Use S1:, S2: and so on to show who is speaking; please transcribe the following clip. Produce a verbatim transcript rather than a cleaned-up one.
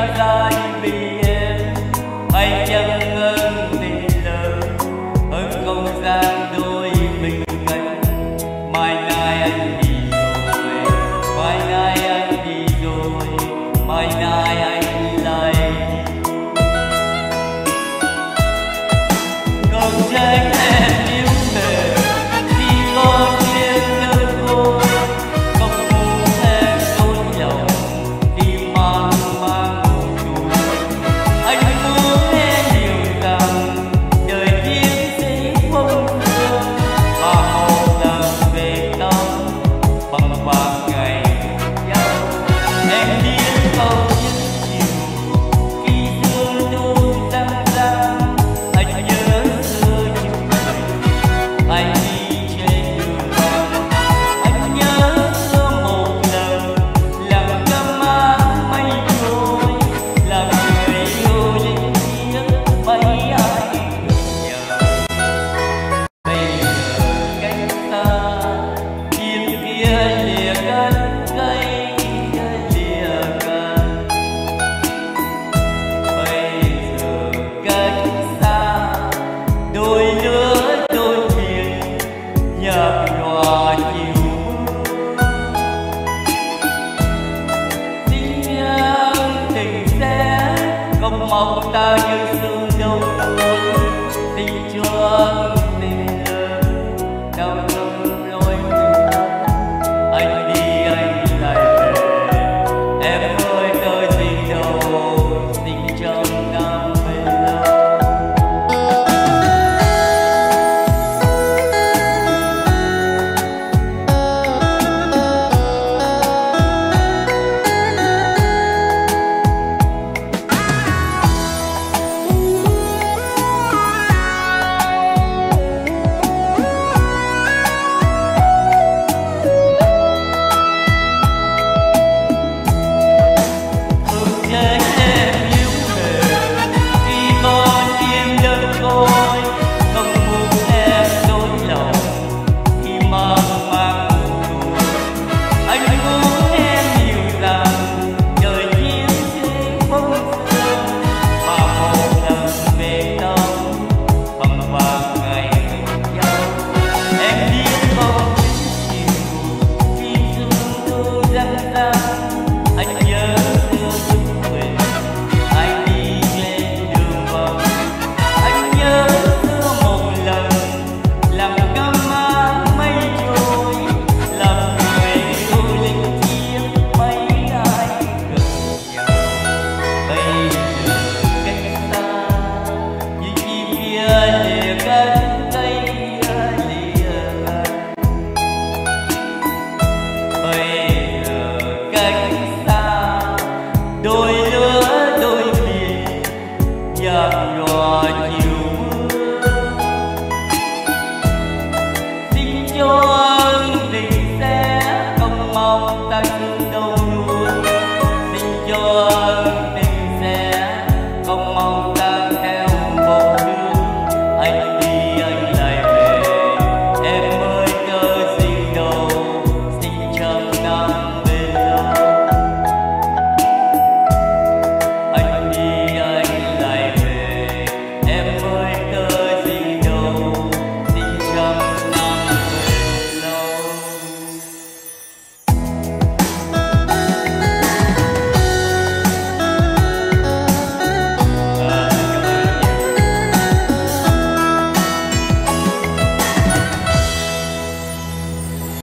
S1: anh ra đi vì em, hay chẳng hơn tình lớn hơn không gian đôi mình anh. Mai nay anh đi rồi, mai nay anh đi rồi, mai nay anh lại còn trách em yêu mềm khi có chuyện đơn côi, không muốn em đôi lòng khi mang mang buồn tủi. Anh muốn em hiểu rằng đời thiên sẽ không thương mà một lần về tâm bằng vàng ngày nhau. Em biết không những chiều khi sương đêm răng răng, anh nhớ xưa những ngày anh đi trên đường vắng. Anh nhớ xưa một lần làm cơm áo mây trôi, làm người yêu linh thiêng mấy ai được nhờ. Bây giờ cách xa chim kia lìa cánh cây kia lìa cánh. Bây giờ cách xa đôi lứa đôi thuyền nhạc nhòa chiều mưa. Xin nhớ tình sẽ không mong ta như sương đông cuối, tình cho